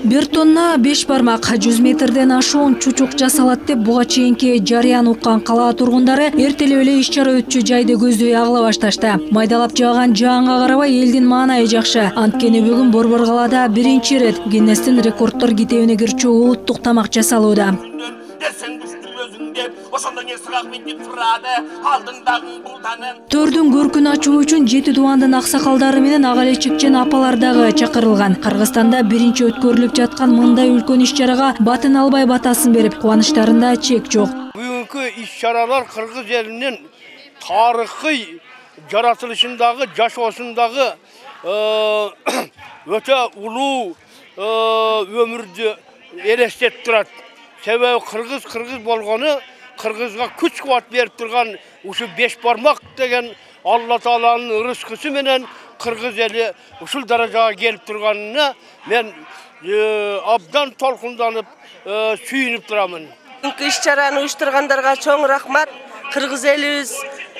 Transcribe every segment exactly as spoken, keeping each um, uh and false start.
бир тонна беш бармак жүз метрден ашуун чучук жасалат деп буга чейинки жарыяны уккан кала тургундары эртелеп эле иш чара өтчү жайды көздөй агыла башташты. Майдалап жааган жаанга карабай элдин маанайы жакшы. Анткени бүгүн Борбор калаада биринчи ирет Гиннестин рекорддор китебине кирчү улуттук тамак жасалууда. Төрдүн көркүн ачуу үчүн жети дубандын аксакалдары менен ага эле чекчен апалар дагы чакырылган. Кыргызстанда биринчи өткөрүлүп жаткан мындай үлкөн иш чарага батын албай батасын берип, кубанычтарында чек жок. Бүгүнкү иш чаралар кыргыз элинин тарыхый жаратылышындагы, жашоосундагы өтө улуу өмүрдү элестетип турат. Себеби кыргыз кыргыз болгону, кыргызга күч кубат берип турган ушу беш бармак деген Алла Тааланын ырыскысы менен кыргыз эли ушул даражага келип турганына мен абдан толкунданып, сүйүнүп турамын. Иш чараны уюштургандарга чоң рахмат. Кыргыз элибиз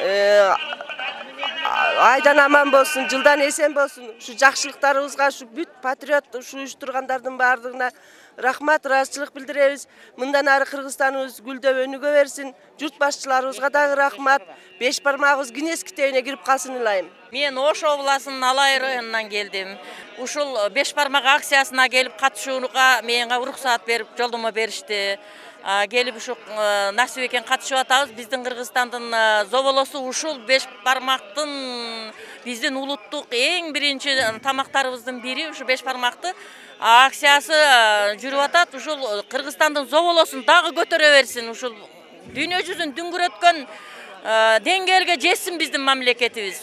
айдан аман болсун, жылдан эсен болсун. Ушу жакшылыктарыбызга, ушу бүт патриот ушу уюштургандардын баардыгына рахмат, ыраазычылык билдиребиз. Мындан ары Кыргызстаныбыз гүлдөп өнүгө берсин. Журт башчыларыбызга дагы рахмат. Беш бармагыбыз Гиннес китебине кирип калсын ылайым. Мен Ош областынын Алай районунан келдим. Ушул беш бармак акциясына келип катышууга менге уруксаат берип, жолдомо беришти. Келип ушу насип экен катышып атабыз. Биздин Кыргызстандын зоболосу ушул беш бармактын биздин улуттук эң биринчи тамактарыбыздын бири ушу беш бармакты акциясы жүрүп атат. Ушул Кыргызстандын зоболосун дагы көтөрө берсин. Ушул дүйнө жүзүн дүңгүрөткөн деңгээлге жетсин биздин мамлекетибиз.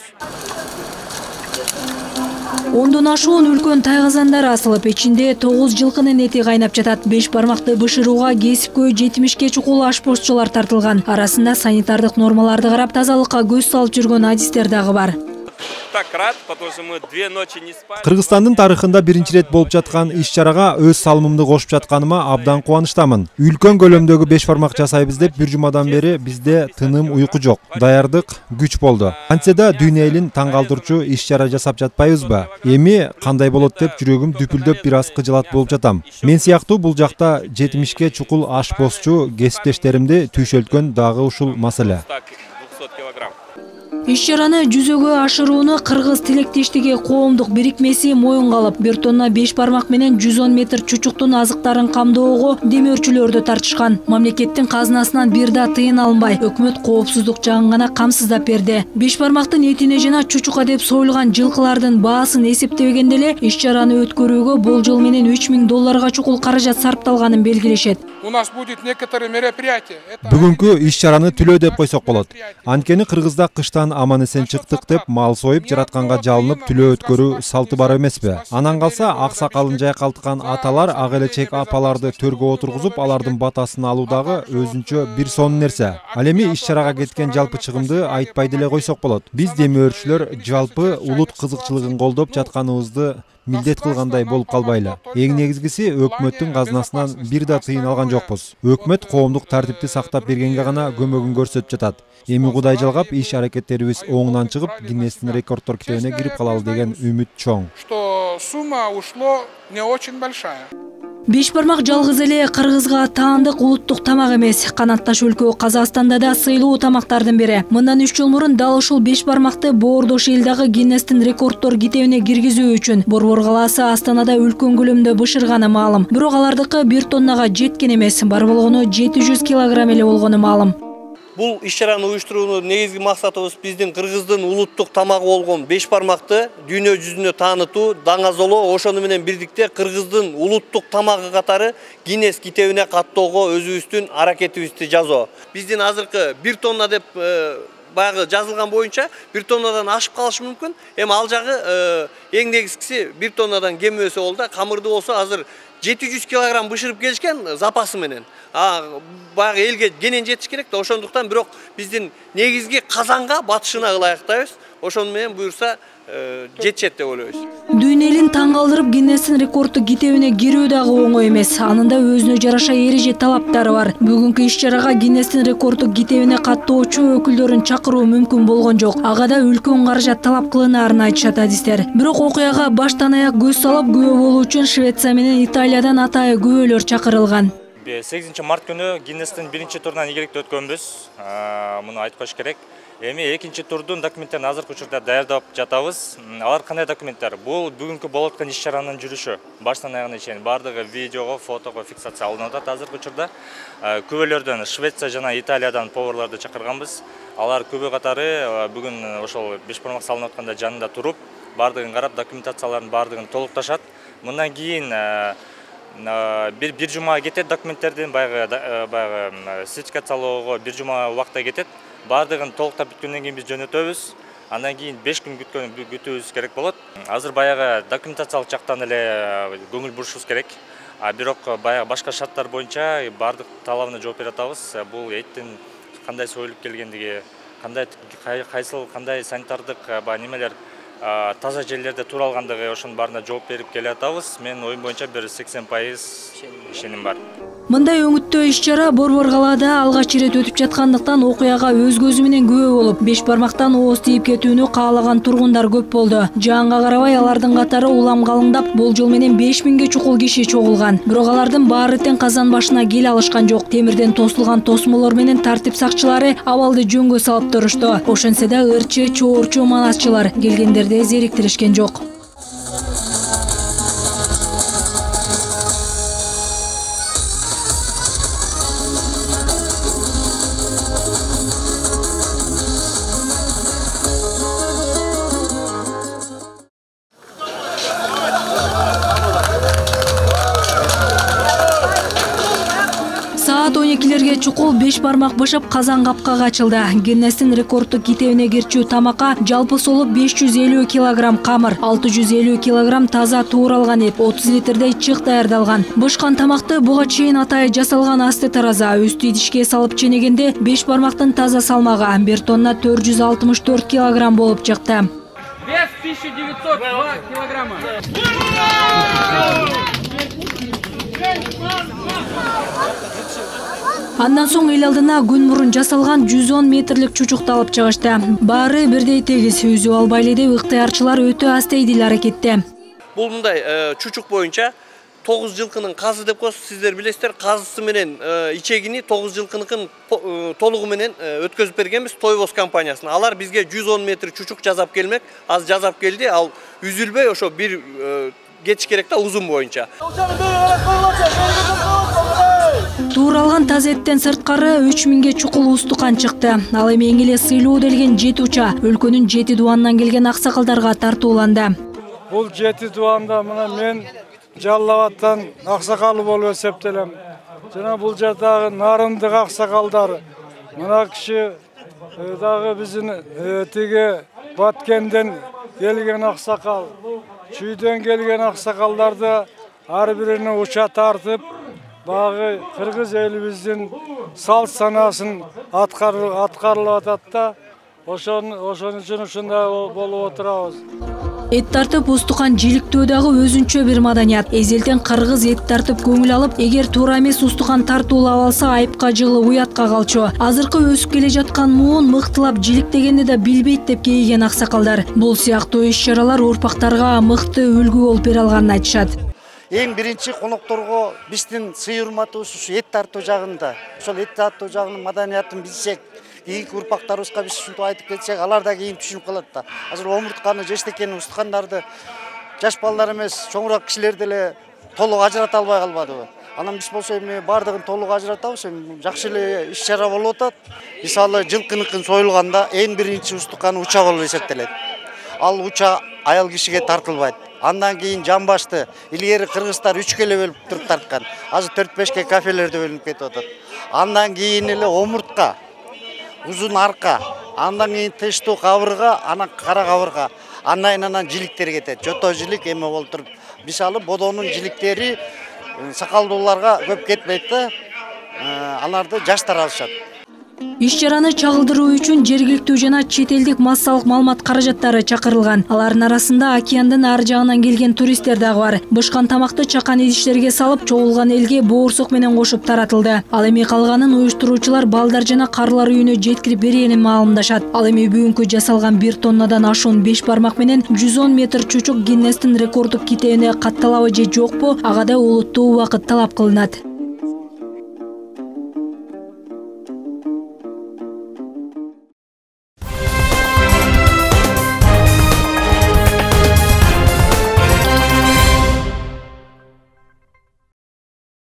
Ондон ашуун үлкөн тайгазандар асылып, ичинде тогуз жылкынын эти кайнап жатат. Беш бармакты бышырууга кесипкөй жетимишке чукул ашпозчулар тартылган. Арасында санитардык нормаларды карап, тазалыкка көз салып жүргөн адистер дагы бар. Кыргызстандын тарыхында биринчи ирет болуп жаткан иш чарага өз салымымды кошуп жатканыма абдан кубанычтамын. Үлкөн көлөмдөгү беш бармак жасайбыз деп бир жумадан бери бизде тыным, уйку жок. Даярдык күч болду. Антседа дүйнө элин таң калтырчу иш чара жасап жатпайбызбы? Эми кандай болот деп жүрөгүм дүпүлдөп бир аз кыжылат болуп жатам. Мен сыяктуу бул жакта жетимишке чукул ашпозчу кесиптештеримди түйшөлткөн дагы ушул маселе. Иш чараны жүзөгө ашырууну Кыргыз тилектештиги коомдук бирикмеси моюнга алып, бир тонна беш бармак менен жүз он метр чучуктун азыктарын камдоого демөөрчүлөрдү тартышкан. Мамлекеттин казынасынан бир да тыйын алынбай, өкмөт коопсуздук жагын гана камсыздап берди. Беш бармактын этине жана чучукка деп союлган жылкылардын баасын эсептебегенде эле иш чараны өткөрүүгө болжол менен үч миң долларга чукул каражат сарпталганын белгилешет. Бүгүнкү иш чараны түлөө деп койсок болот. Анткени Кыргызда кыштан аман эсен чыктык деп мал союп жаратканга жалынып түлөө өткөрүү салты бар эмеспи? Анан калса аксакалын жайкалткан аталар ак элечек апаларды төргө отургузуп, алардын батасын алуу дагы өзүнчө бир сонун нерсе. Ал эми иш чарага кеткен жалпы чыгымды айтпай деле койсок болот. Биз демөөрчүлөр жалпы улут кызыкчылыгын колдоп жатканыбызды милдет кылгандай болуп калбайлы. Эң негизгиси өкмөттүн казынасынан бир да тыйын алган жокпуз. Өкмөт коомдук тартипти сактап бергенге гана көмөгүн көрсөтүп жатат. Эми Кудай жалгап иш аракеттерибиз оңунан чыгып, Гиннестин рекорддор китебине кирип калалы деген үмүт чоң. Что сумма ушло не очень большая. Беш бармак жалгыз эле Кыргызга таандык улуттук тамак эмес. Канатташ өлкө Казакстанда да сыйлуу тамактардын бири. Мындан үч жыл мурун дал ушул беш бармакты боордош эл дагы Гиннестин рекорддор китебине киргизүү үчүн Борбор калаасы Астанада үлкөн көлөмдө бышырганы маалым. Бирок алардыкы бир тоннага жеткен эмес, бар болгону жети жүз килограмм эле болгону маалым. Бул иш чараны уюштуруунун негизги максатыбыз биздин Кыргыздын улуттук тамагы болгон беш бармакты дүйнө жүзүнө таанытуу, даңазолоо, ошону менен бирдикте Кыргыздын улуттук тамагы катары Гиннес китебине каттоого өзүбүздүн аракетибизди жасоо. Биздин азыркы бир тонна деп баягы жазылган боюнча бир тоннадан ашып калышы мүмкүн. Эми ал жагы эң негизгиси бир тоннадан кем өсө болду. Камырды болсо азыр жети жүз килограмм бышырып келишкен запасы менен. А баягы элге кенен жетиш керек да, ошондуктан бирок биздин негизги казанга батышына ылайыктайбыз. Ошону менен буюрса жетишет деп ойлойбуз. Дүйнө элин таң калтырып Гиннестин рекорддук китебине кирүү дагы оңой эмес. Анында өзүнө жараша эреже талаптары бар. Бүгүнкү иш-чарага Гиннестин рекорддук китебине каттоочу өкүлдөрүн чакыруу мүмкүн болгон жок. Ага да үлкөн каражат талап кылынаарын айтышат адистер. Бирок окуяга баштан аяк көз салып күбө болуу үчүн Швеция менен Италиядан атайы күбөлөр чакырылган. сегизинчи март күнү Гиннестин биринчи турунан ийгиликтүү өткөнбүз. Муну айтпаш керек. Эми экинчи турдун документтерин азыркы учурда даярдап жатабыз. Алар кандай документтер? Бул бүгүнкү болуп аткан иш-чаранын жүрүшү. Баштан аягына чейин бардыгы видеого, фотого фиксация алынып атат азыркы учурда. Күбөлөрдөн Швеция жана Италиядан поварларды чакырганбыз. Алар күбө катары бүгүн ошол беш бармак салынып атканда жанында туруп, бардыгын карап, документациялардын бардыгын толукташат. Мындан кийин бир бир жума кетет документтердин, баягы баягы сертификациялоого бир жума убакта кетет. Бардыгын толуктап бүткөндөн кийин биз жөнөтөбүз. Андан кийин беш күн күткөн күтүүбүз керек болот. Азыр баягы документациялык жактан эле көңүл бурушубуз керек. А бирок баягы башка шарттар боюнча бардык талабына жооп бере атабыз. Бул эттин кандай союлуп келгендиги, кандай кайсыл кандай санитардык немелер таза жерлерде туралгандыгы, ошонун баарына жооп берип келе атабыз. Мен оюм боюнча бир сексен пайыз ишеним бар. Мындай өңүттөө иш-чара Борбор калаада алгач ирет өтүп жаткандыктан окуяга өз көзү менен күбө болуп, беш бармактан ооз тийип кетүүнү каалаган тургундар көп болду. Жаанга карабай алардын катары улам калыңдап, болжол менен беш миңге чукул киши чогулган. Бирок алардын баары тең казан башына келе алышкан жок. Темирден тосулган тосмолор менен тартип сакчылары абалды жөнгө салып турушту. Ошентсе да ырчы, чоорчу манасчылар келгендерди зериктиришкен жок. он экилерге чукул беш бармак бышып казан капкага ачылды. Гиннестин рекорддук китебине кирчүү тамакка жалпы солуп беш жүз элүү килограмм камыр, алты жүз элүү килограмм таза тууралган эт, отуз литрдей чык даярдалган. Бышкан тамакты буга чейин атайы жасалган асты тараза үстү идишке салып ченегенде беш бармактын таза салмагы бир тонна төрт жүз алтымыш төрт килограмм болуп чыкты. Вес тысяча девятьсот два килограмма. Андан соң эл алдына күн мурун жасалган жүз он метрлик чучукту алып чыгышты. Баары бирдей тегиз, үзүп албайлы деп ыктыярчылар өтө астейдил аракетте. Бул мындай чучук боюнча тогуз жылкынын казы деп коесуз, сиздер билесиздер, казысы менен ичегини тогуз жылкыныкын толугу менен өткөзүп бергенбиз Тойвоз компаниясына. Алар бизге жүз он метр чучук жасап келмек. Аз жасап келди, ал үзүлбөй ошо бир кетиш керек да узун боюнча. Тууралган таза эттен сырткары үч миңге чукул устукан чыкты. Ал эми эң эле сыйлуу делген жети уча өлкөнүн жети дубанынан келген аксакалдарга тартууланды. Бул жети дубанда мына мен Жалал Абадтан аксакалы болуп эсептелем. Жана бул жerdagi нарындык аксакалдар. Мына киши дагы биздин тиги Баткенден келген аксакал, Чүйдөн келген аксакалдарды ар бирине уча тартып, багы кыргыз элибиздин салт санасын аткарылып атат да, ошон үчүн ушундай болуп отурабыз. Эт тартып устукан жиликтөө дагы өзүнчө бир маданият. Эзелтен кыргыз эт тартып көңүл алып, эгер туура эмес устукан тартуулап алса айыпка жыгылып уятка калчу. Азыркы өсүп келе жаткан муун мыктылап жиликтегенди да билбейт деп кейиген аксакалдар. Бул сыяктуу иш-чаралар урпактарга мыкты үлгү болуп бере алганын айтышат. Эң биринчи конокторго биздин сый урматыбыз ушу эт тартуу жагында. Ошол эт тартуу жагынын маданиятын билсек, кийинки урпактарыбызга биз ушинтип айтып кетсек, алар да кийин түшүнүп калат да. Азыр омуртканы, жештекени, устукандарды жаш балдар эмес, чоңураак кишилер деле толук ажырата албай калбадыбы? Анан биз болсо эми бардыгын толук ажыратабыз, эми жакшы эле иш-чара болуп атат. Мисалы, жылкыныкын союлганда эң биринчи устуканы уча болуп эсептелет. Ал уча аял кишиге тартылбайт. Андан кийин жамбашты илгери кыргыздар үчкө эле бөлүп туруп тарткан. Азыр төрт бешке кафелерде бөлүнүп кетип атат. Андан кийин эле омуртка, узун арка, андан кийин тыштуу кабырга, анан кара кабырга, андан анан жиликтер кетет. Жото жилик эме болуп туруп. Мисалы, бодонун жиликтери сакалдууларга көп кетпейт да, аларды жаштар алышат. Иш-чараны чагылдыруу үчүн жергиликтүү жана чет элдик массалык маалымат каражаттары чакырылган. Алардын арасында океандын ар жагынан келген туристтер дагы бар. Бышкан тамакты чакан идиштерге салып, чогулган элге боорсок менен кошуп таратылды. Ал эми калганын уюштуруучулар балдар жана карлар үйүнө жеткирип бергенин маалымдашат. Ал эми бүгүнкү жасалган бир тоннадан ашуун беш бармак менен жүз он метр чучук Гиннестин рекорддук китебине катталабы же жокпу, ага да олуттуу убакыт талап кылынат.